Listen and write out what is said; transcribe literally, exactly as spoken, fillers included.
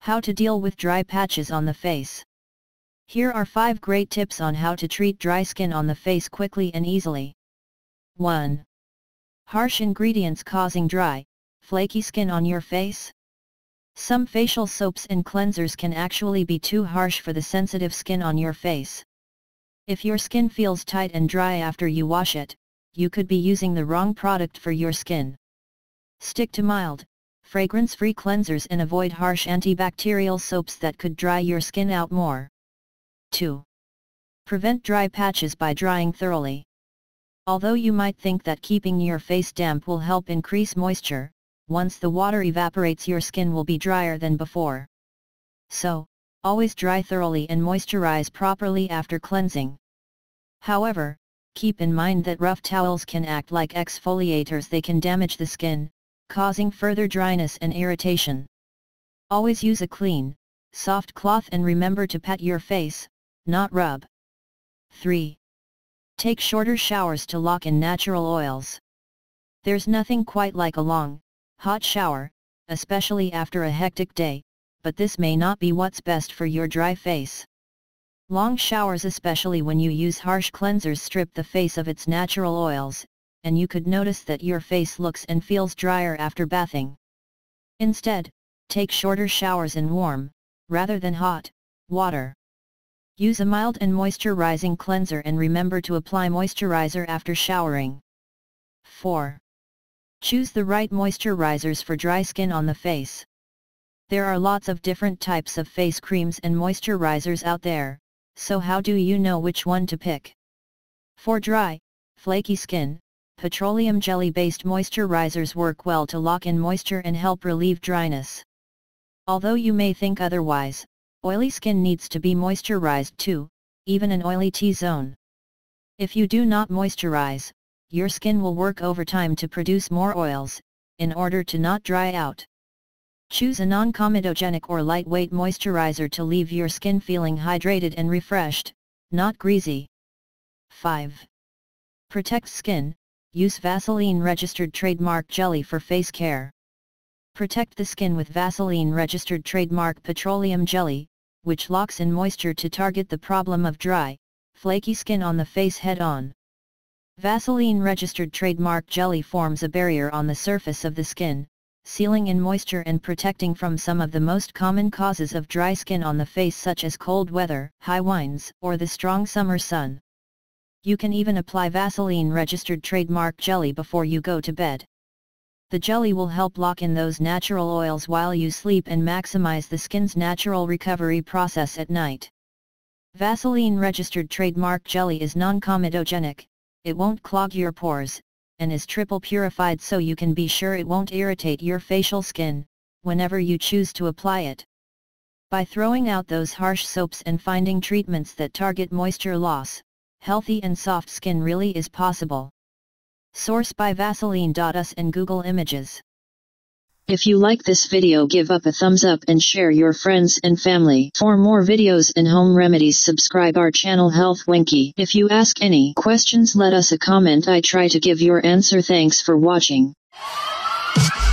How to deal with dry patches on the face. Here are five great tips on how to treat dry skin on the face quickly and easily. one. Harsh ingredients causing dry, flaky skin on your face. Some facial soaps and cleansers can actually be too harsh for the sensitive skin on your face. If your skin feels tight and dry after you wash it, you could be using the wrong product for your skin. Stick to mild, fragrance-free cleansers and avoid harsh antibacterial soaps that could dry your skin out more. two. Prevent dry patches by drying thoroughly. Although you might think that keeping your face damp will help increase moisture, once the water evaporates your skin will be drier than before. So, always dry thoroughly and moisturize properly after cleansing. However, keep in mind that rough towels can act like exfoliators. They can damage the skin, causing further dryness and irritation. Always use a clean, soft cloth and remember to pat your face, not rub. three. Take shorter showers to lock in natural oils. There's nothing quite like a long, hot shower, especially after a hectic day, but this may not be what's best for your dry face. Long showers, especially when you use harsh cleansers, strip the face of its natural oils, and you could notice that your face looks and feels drier after bathing. Instead, take shorter showers in warm, rather than hot, water. Use a mild and moisturizing cleanser and remember to apply moisturizer after showering. four. Choose the right moisturizers for dry skin on the face. There are lots of different types of face creams and moisturizers out there, so how do you know which one to pick? For dry, flaky skin, petroleum jelly-based moisturizers work well to lock in moisture and help relieve dryness. Although you may think otherwise, oily skin needs to be moisturized too, even an oily T-zone. If you do not moisturize, your skin will work overtime to produce more oils, in order to not dry out. Choose a non-comedogenic or lightweight moisturizer to leave your skin feeling hydrated and refreshed, not greasy. five. Protect skin. Use Vaseline registered trademark jelly for face care. Protect the skin with Vaseline registered trademark petroleum jelly, which locks in moisture to target the problem of dry, flaky skin on the face head-on. Vaseline registered trademark jelly forms a barrier on the surface of the skin, sealing in moisture and protecting from some of the most common causes of dry skin on the face, such as cold weather, high winds, or the strong summer sun. You can even apply Vaseline registered trademark jelly before you go to bed. The jelly will help lock in those natural oils while you sleep and maximize the skin's natural recovery process at night. Vaseline registered trademark jelly is non-comedogenic, it won't clog your pores, and is triple purified, so you can be sure it won't irritate your facial skin, whenever you choose to apply it. By throwing out those harsh soaps and finding treatments that target moisture loss, healthy and soft skin really is possible. Source by Vaseline dot U S and Google Images. If you like this video, give up a thumbs up and share your friends and family. For more videos and home remedies, subscribe our channel Health Winky. If you ask any questions, let us a comment. I try to give your answer. Thanks for watching.